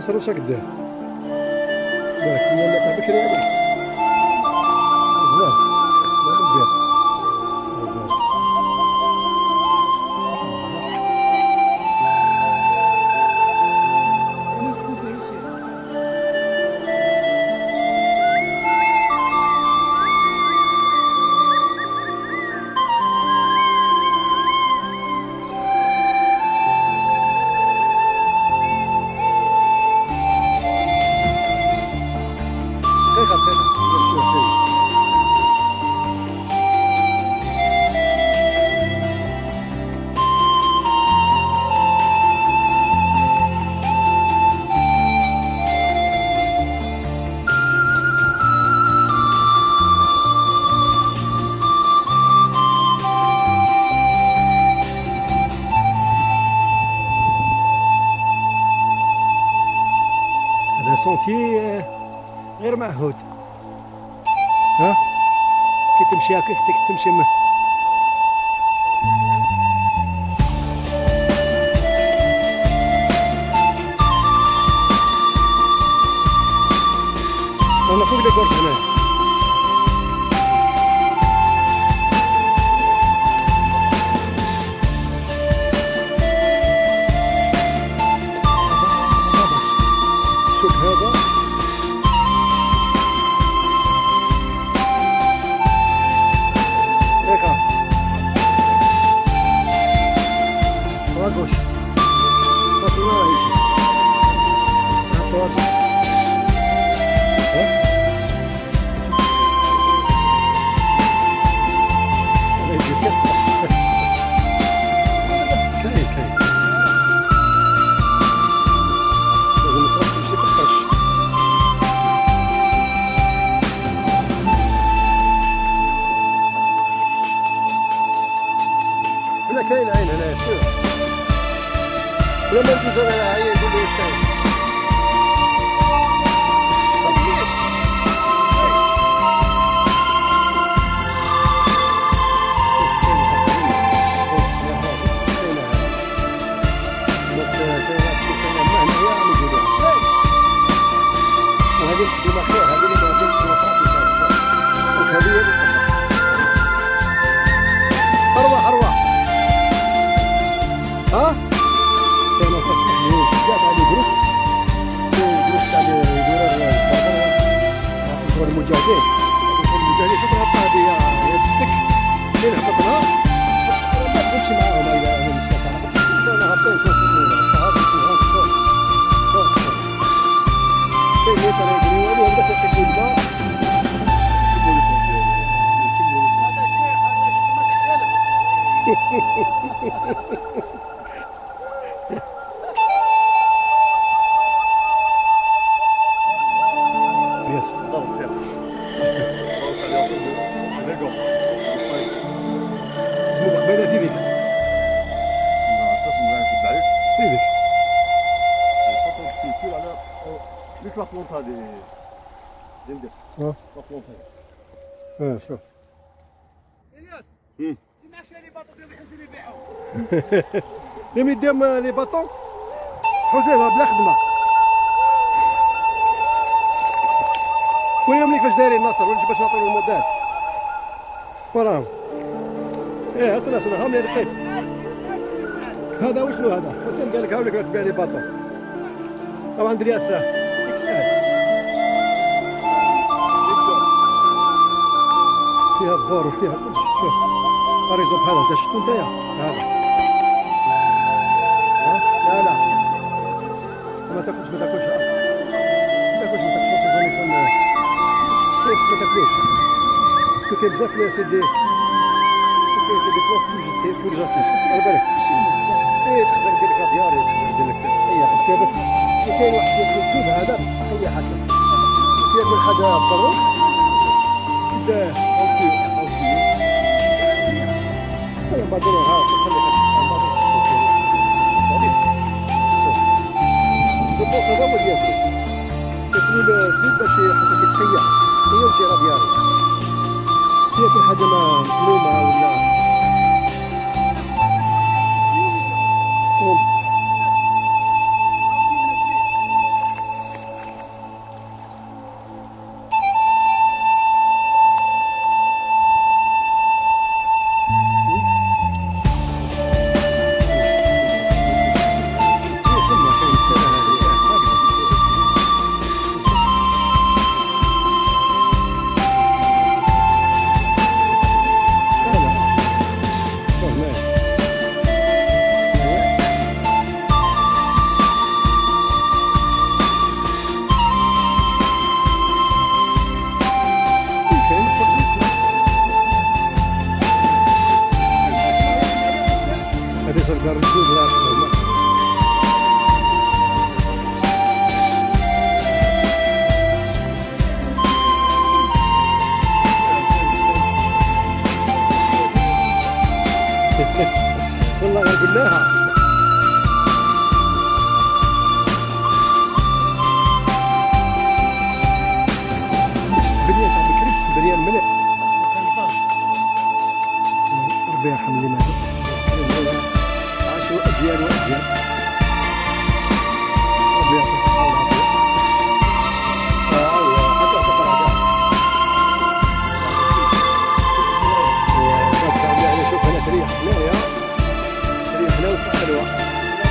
صار واش قدام بالك هي اللي بكري عليك زوين لا مبيع هذا سونتي غير معهود ها كي تمشي هكاك تمشي انا فوق ديكورت هنا شوف هذا هيك واقوش صافي ما راه يجي واقوش كاين عين هنا شوف لما ندوز انا هي يقول لي واش كاين أرواح أرواح ها؟ كاين أصلا تحليل كاع تاع لي جروب جروب تاع لي يديروا المجاهدين المجاهدين شوف الهبطة هذه يا جدك كاين هبطنا ما تدخلش معاهم إذا أنا مش هابطين كاين اللي ترى يجري والو هذاك يحكي الماء يس ضرب فيها اسمه قبيله في ذيك في ذيك يحطوا على ليش لا بلونط هذه ديال لا بلونط هذه شوف الياس معك شي لي باطون ديال الحسين يبيعوهم لم يديهم لي باطون حسين بلا خدمه ويوم لي كيفاش دايرين ناصر وليت باش نعطيو الموديل وراهم ايه اسنا هاهم الخيط هذا وشنو هذا حسين قال لك هاوليك تبيع لي باطون طبعا عند الياس اكس ال فيها الدور وفيها كلشي شوف طريزو بحال هذا شفتو نتايا هذا لا ما تاكلش ما تاكلش ما تاكلوش باسكو كاين بزاف يا سيدي كاين دي بلوك كيجي كل جاسيس على بالك ايه تقدر دير لك دياري دير لك اي باسكو كاين واحد الكود هذا اي حاجه ياكل حاجه ضروري كدا ومن بعد ها البوص هذا هو اللي ياكل الزيت باش حتى كيتخيع هي والجيره ديالو ياكل حاجه ما مسلومه ولا هذه صدر الجود لا تفهم. والله قلناها بنيان تاع بكري بنيان مليح ربي يرحم اللي ماتوا عاشوا اجيال واجيال ربي يعطيك الصحه والعافيه حتى تفرح يعني شوف هنا تريح هنايا تريح هنا وتستحلوها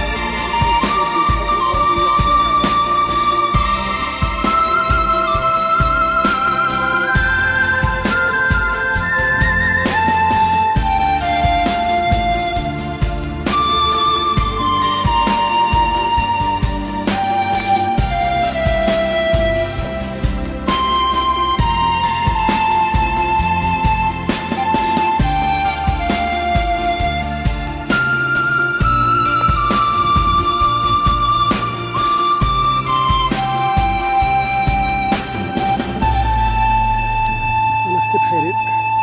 بخير.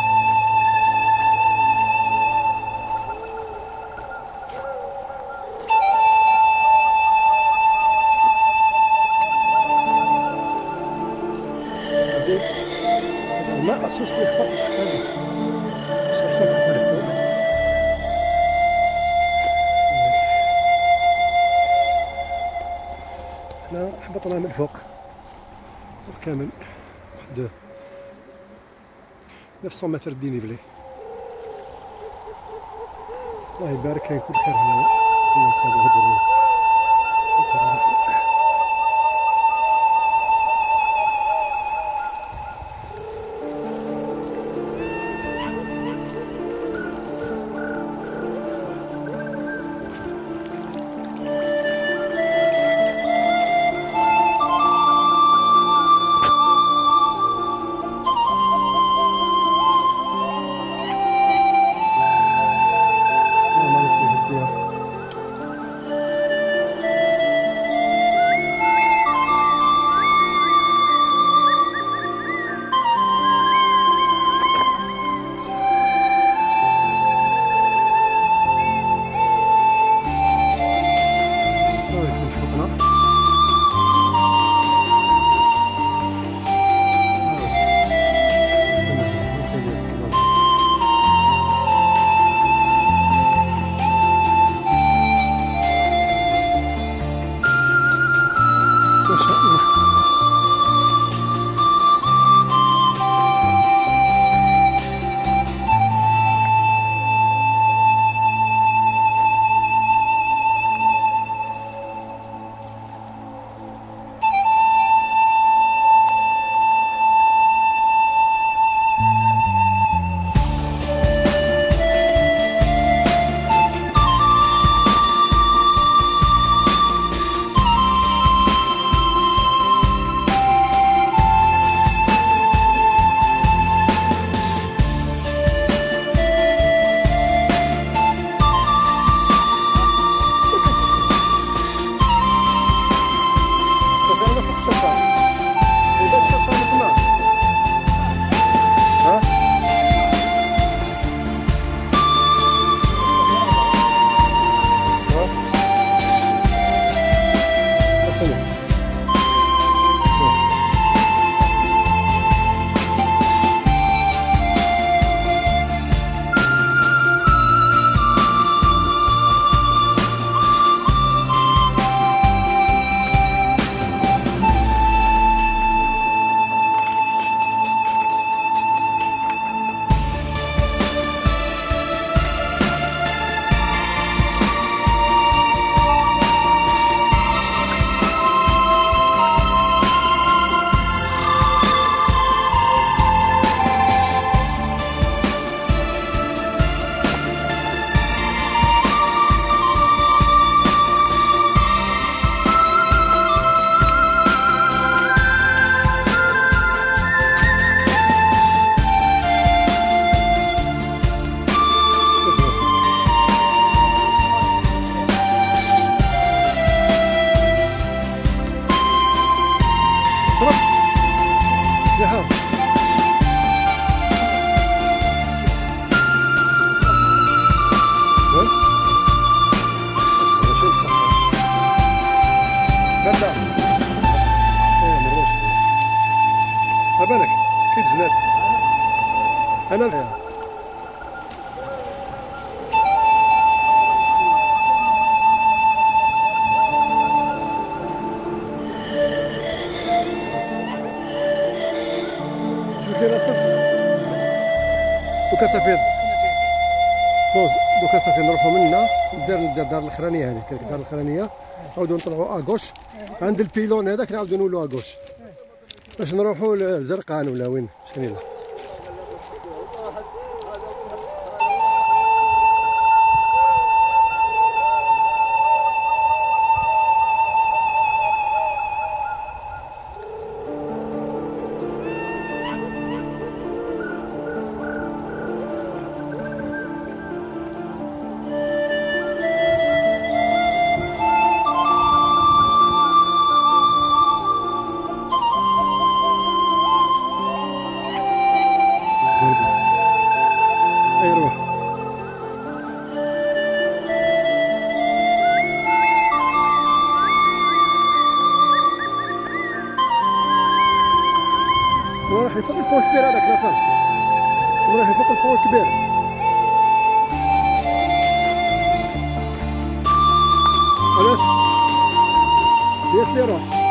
الماء مصوص فيه خط هنا هبطنا من فوق كامل واحد 900 متر دينيفلي. الله يبارك كاين كل خير هنا الناس هادو هدروا انا دوكا صافي دوكا صافي نروحو من هنا ندير الدار الاخرانيه هذيك الدار الاخرانيه نعاودو نطلعو اكوش عند البيلون هذاك نعاودو نولو اكوش باش نروحو لزرقان ولا وين شكون. رايحين فوق البو الكبير هذاك لاصال رايحين فوق البو الكبير. علاش؟ ياس لي روح